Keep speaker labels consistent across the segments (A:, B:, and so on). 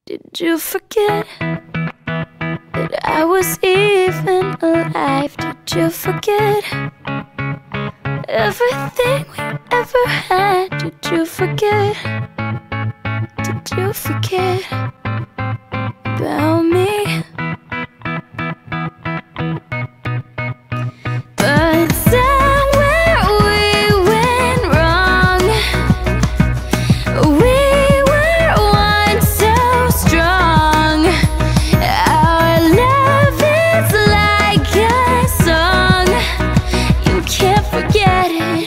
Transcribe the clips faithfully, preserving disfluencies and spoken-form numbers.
A: Did you forget that I was even alive? Did you forget everything we ever had? Did you forget? Did you forget about me? But somewhere we went wrong. We were once so strong. Our love is like a song. You can't forget it.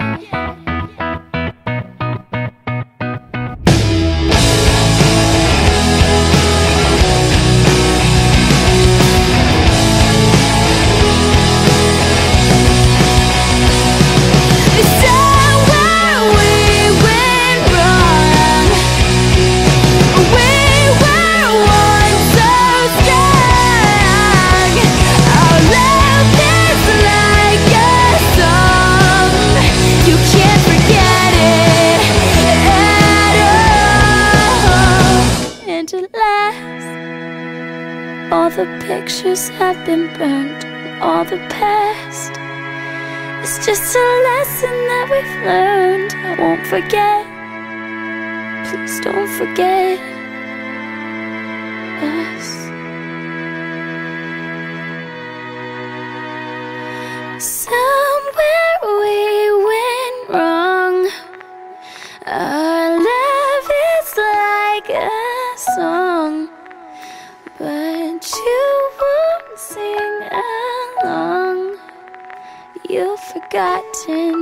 A: All the pictures have been burned, all the past. It's just a lesson that we've learned. I won't forget. Please don't forget us. Somewhere we went wrong. Our love is like a song, but you won't sing along. You've forgotten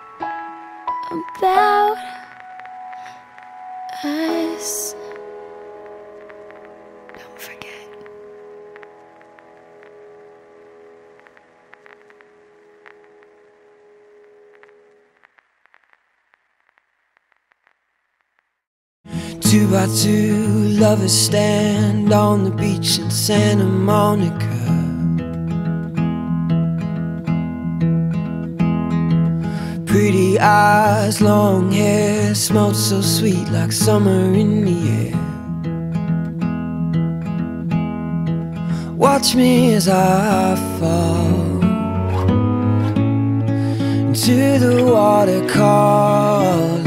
A: about us. Don't forget.
B: Two by two lovers stand on the beach in Santa Monica. Pretty eyes, long hair, smelled so sweet like summer in the air. Watch me as I fall into the water, calling